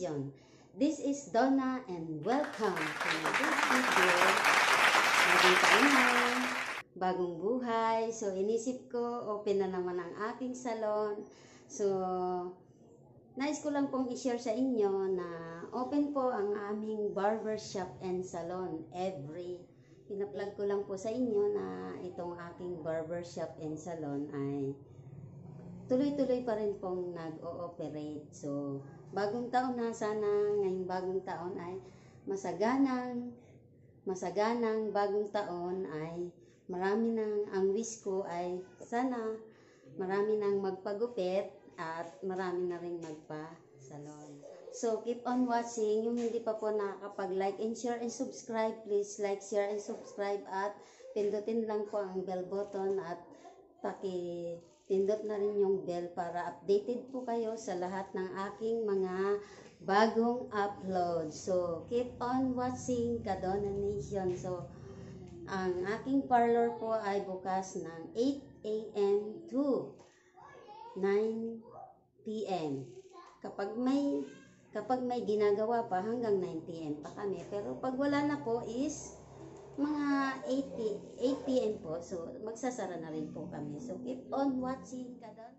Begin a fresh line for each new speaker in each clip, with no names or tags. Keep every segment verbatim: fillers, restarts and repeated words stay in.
Nation. This is Donna and welcome to this video. Bagong taon na, bagong buhay. So inisip ko, open na naman ang aking salon. So nais ko lang pong i-share sa inyo na open po ang aming barbershop and salon every pinaplug ko lang po sa inyo na itong aking barbershop and salon ay tuloy-tuloy pa rin pong nag-ooperate. So, bagong taon na, sana ngayong bagong taon ay masaganang, masaganang bagong taon ay marami nang, ang wish ko ay sana marami nang magpagupit at marami na rin magpa-salon. So, keep on watching. Yung hindi pa po nakakapag-like and share and subscribe, please like, share and subscribe at pindutin lang po ang bell button at paki-pindot na rin yung bell para updated po kayo sa lahat ng aking mga bagong upload. So, keep on watching Kadona Nation. So, ang aking parlor po ay bukas ng eight A M to nine P M Kapag may Kapag may ginagawa pa, hanggang nine P M pa kami. Pero pag wala na po is mga eight P M po. So, magsasara na rin po kami. So, keep on watching. Kadon.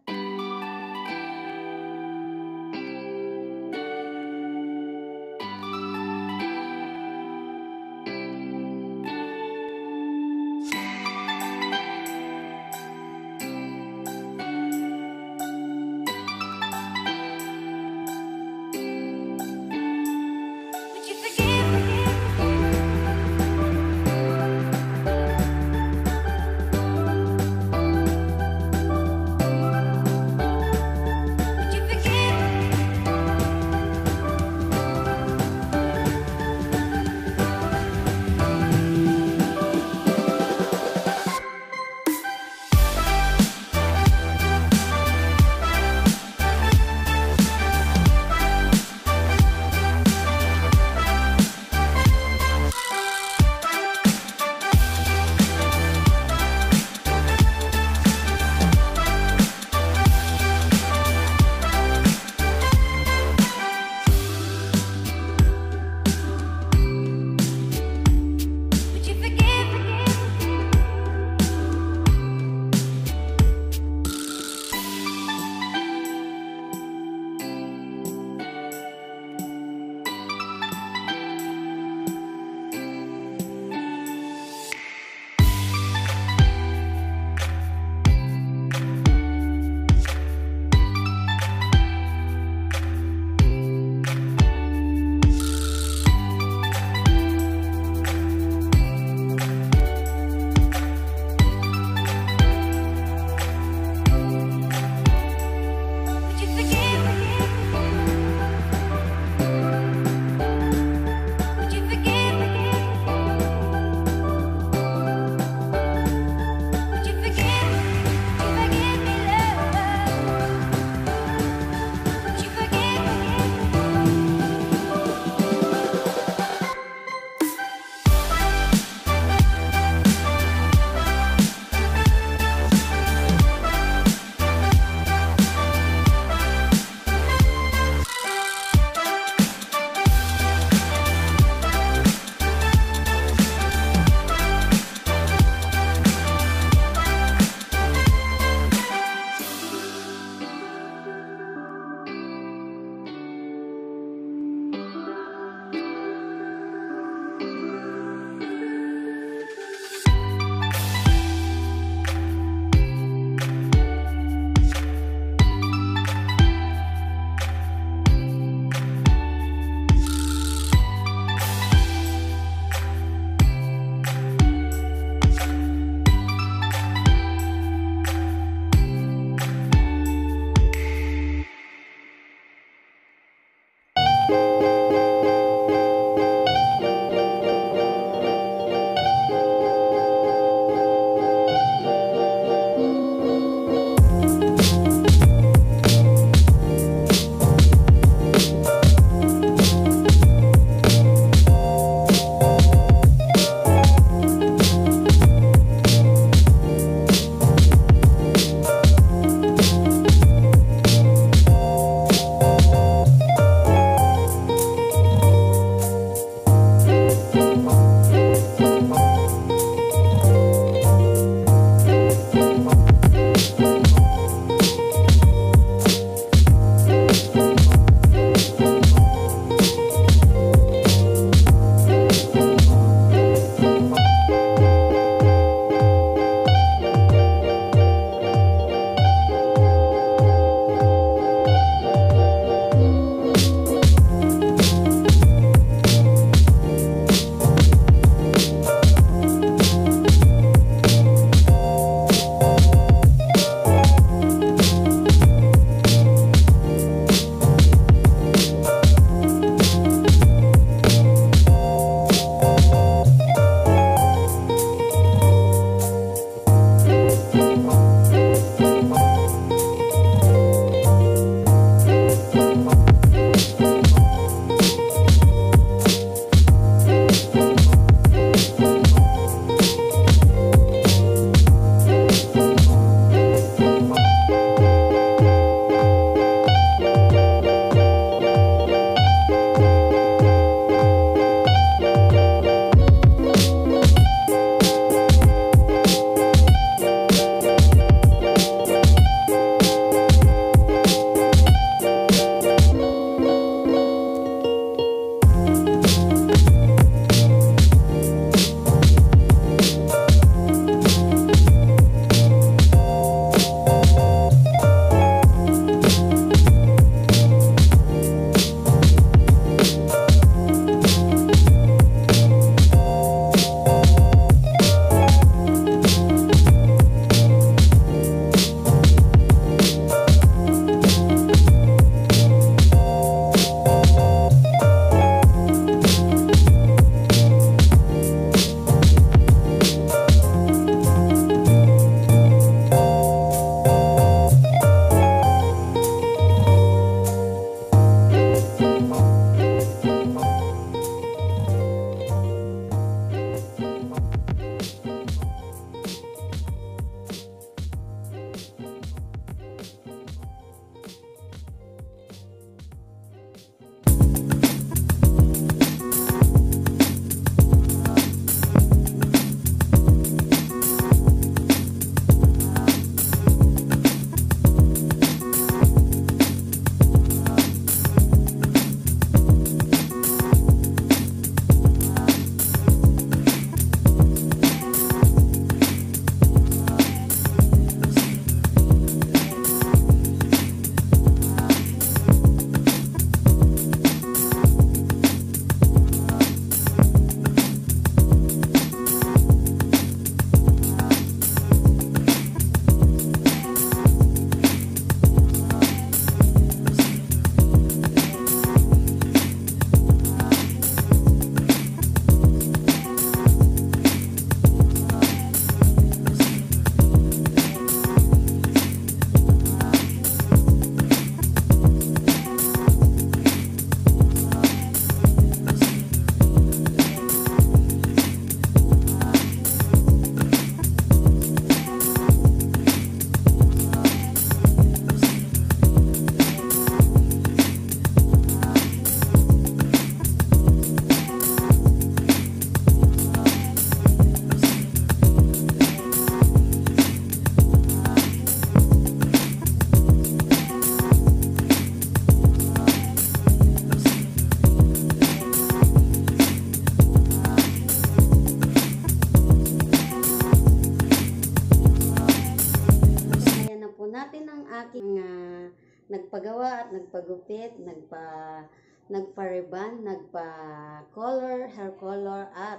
nagpagawa at nagpagupit, nagpa nagpa-ribbon, nagpa-color, hair color at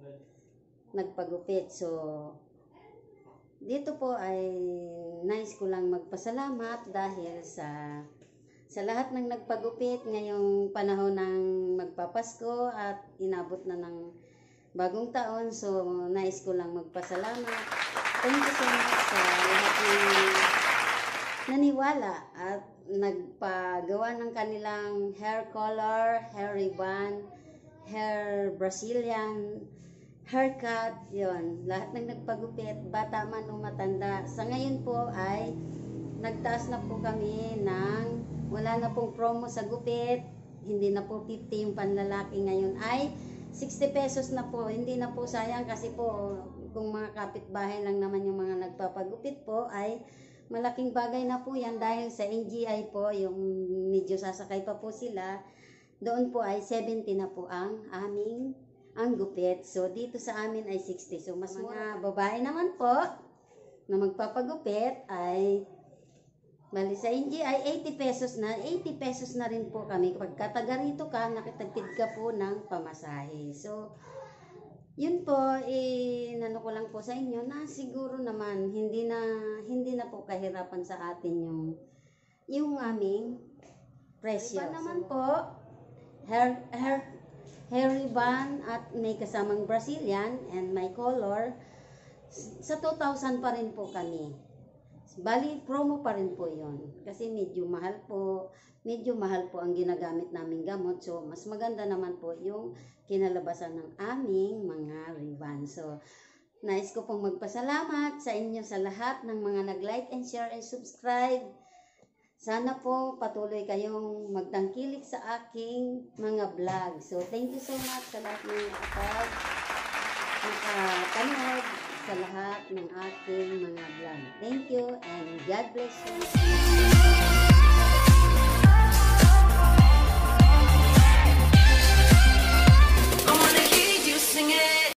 nagpagupit. So dito po ay nice ko lang magpasalamat dahil sa sa lahat ng nagpagupit ngayong panahon ng magpapasko at inabot na ng bagong taon. So nice ko lang magpasalamat. Thank you so much sa lahat ng naniwala at nagpagawa ng kanilang hair color, hair ribbon, hair Brazilian, haircut, yon. Lahat ng nagpagupit, bata man o matanda. Sa ngayon po ay nagtaas na po kami ng, wala na pong promo sa gupit, hindi na po fifty yung panlalaki, ngayon ay sixty pesos na po. Hindi na po sayang kasi po kung mga kapitbahay lang naman yung mga nagpapagupit po ay malaking bagay na po yan dahil sa N G I po, yung medyo sasakay pa po sila, doon po ay seventy na po ang aming ang gupit. So dito sa amin ay sixty. So mas mga babae naman po na magpapagupit ay bali sa N G I eighty pesos na, eighty pesos na rin po kami. Kapag kataga rito ka, nakitagpid ka po ng pamasahe. So yun po, eh, nano ko lang po sa inyo na siguro naman hindi na hindi na po kahirapan sa atin yung yung aming presyo. Iba naman po, hair, hair, hair ribbon at may kasamang Brazilian and my color, sa two thousand pa rin po kami. Bali, promo pa rin po yon kasi medyo mahal po, medyo mahal po ang ginagamit naming gamot. So, mas maganda naman po yung kinalabasan ng aming mga ribbon. So, nais ko pong magpasalamat sa inyo sa lahat ng mga nag-like and share and subscribe. Sana po patuloy kayong magtangkilik sa aking mga vlog. So, thank you so much sa lahat ng kapag nakapanood sa lahat ng aking mga vlog. Thank you and God bless you.